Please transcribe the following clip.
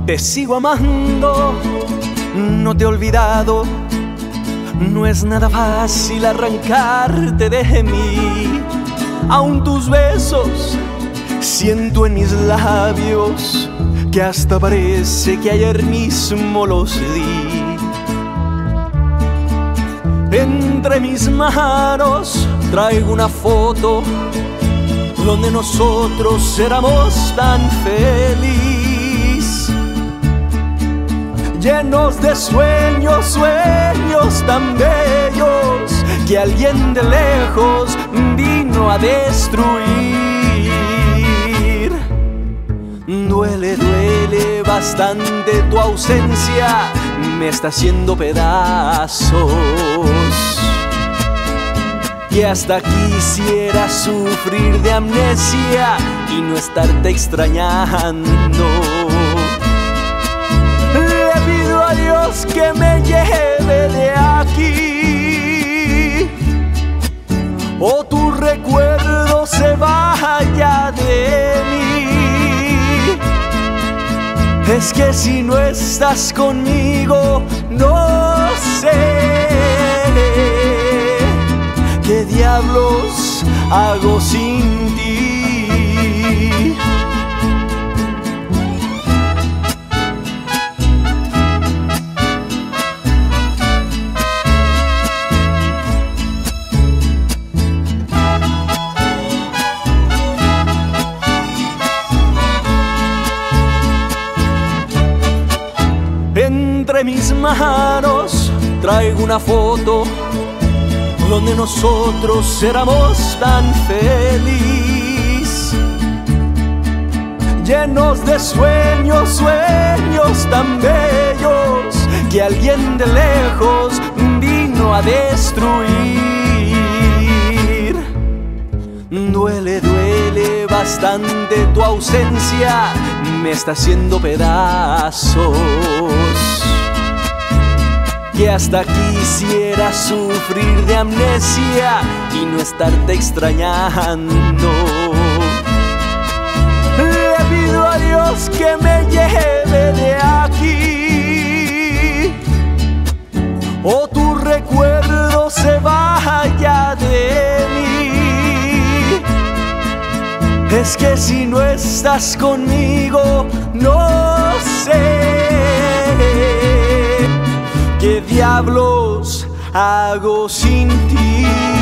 Te sigo amando, no te he olvidado. No es nada fácil arrancarte de mí. Aún tus besos siento en mis labios, que hasta parece que ayer mismo los di. Entre mis manos traigo una foto donde nosotros éramos tan felices, llenos de sueños, sueños tan bellos que alguien de lejos vino a destruir. Duele, duele bastante tu ausencia, me está haciendo pedazos, y hasta quisiera sufrir de amnesia y no estarte extrañando. Le pido a Dios que me lleve de aquí, o tu recuerdo se vaya de mí. Es que si no estás conmigo, no sé qué diablos hago sin ti. Entre mis manos traigo una foto donde nosotros éramos tan felices, llenos de sueños, sueños tan bellos que alguien de lejos vino a destruir. Duele, duele bastante tu ausencia, me está haciendo pedazos, que hasta quisiera sufrir de amnesia y no estarte extrañando. Le pido a Dios que me lleve de aquí, o tu recuerdo se vaya de mí. Es que si no estás conmigo, no sé qué diablos hago sin ti.